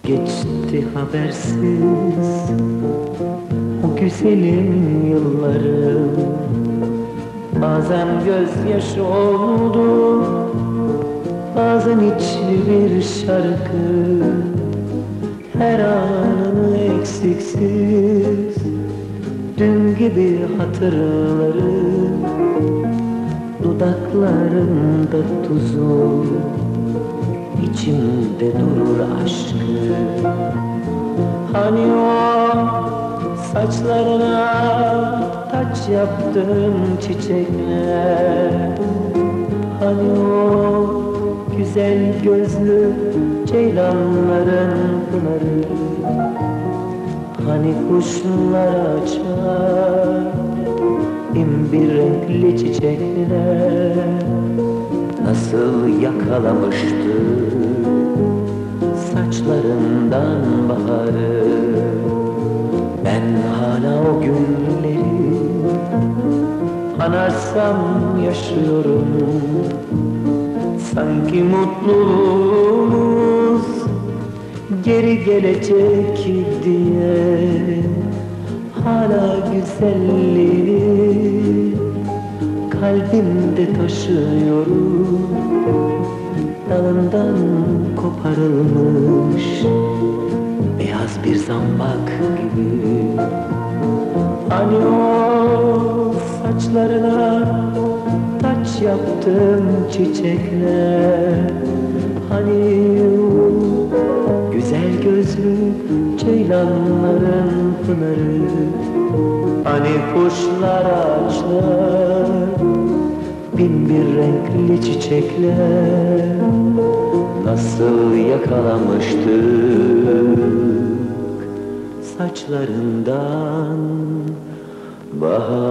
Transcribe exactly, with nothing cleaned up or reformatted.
Geçti habersiz o güzelim yıllarım. Bazen gözyaşı oldu, bazen içli bir şarkı. Her anını eksiksiz dün gibi hatırlarım. Dudaklarımda tuzu, İçimde durur aşkı. Hani o saçlarına taç yaptığım çiçekler, hani o güzel gözlü ceylanların pınarı, hani kuşlar açar imbir renkli çiçekler. Nasıl yakalamıştı saçlarından baharı. Ben hala o günleri anarsam yaşıyorum. Sanki mutluluğumuz geri gelecek diye hala güzelliğini kalbimde taşıyorum. Dalından koparılmış beyaz bir zambak gibi. Hani o saçlarına taç yaptım çiçekler, hani o güzel gözlü ceylanların pınarı, hani kuşlar ağaçlar bin bir renkli çiçekler. Nasıl yakalamıştık saçlarından bahar.